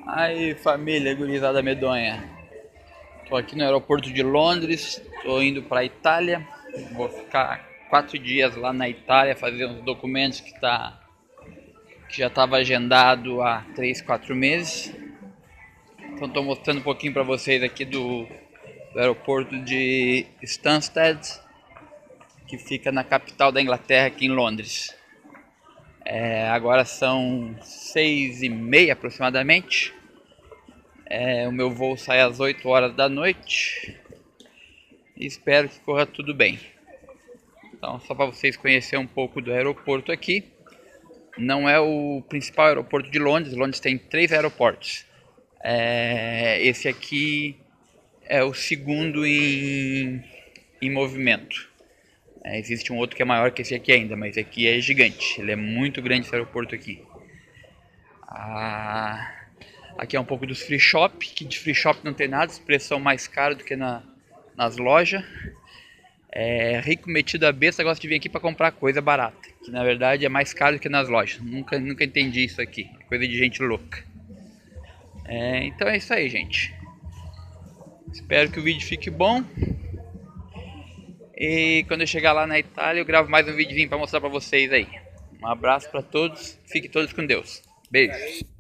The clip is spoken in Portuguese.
Aí família, gurizada medonha. Tô aqui no aeroporto de Londres, tô indo pra Itália. Vou ficar 4 dias lá na Itália, fazer uns documentos que já estava agendado há 3, 4 meses. Então tô mostrando um pouquinho pra vocês aqui do aeroporto de Stansted, que fica na capital da Inglaterra, aqui em Londres. Agora são 6h30 aproximadamente. O meu voo sai às 8 horas da noite e espero que corra tudo bem. Então, só para vocês conhecerem um pouco do aeroporto aqui. Não é o principal aeroporto de Londres. Londres tem 3 aeroportos. Esse aqui é o segundo em movimento. Existe um outro que é maior que esse aqui ainda, mas aqui é gigante. Ele é muito grande, esse aeroporto aqui. Aqui é um pouco dos free shop, que de free shop não tem nada, os preços são mais caros do que nas lojas. Rico metido a besta gosta de vir aqui para comprar coisa barata, que na verdade é mais caro do que nas lojas. Nunca entendi isso aqui, é coisa de gente louca. Então é isso aí, gente. Espero que o vídeo fique bom. E quando eu chegar lá na Itália eu gravo mais um videozinho para mostrar para vocês aí. Um abraço para todos, fiquem todos com Deus. Beijo.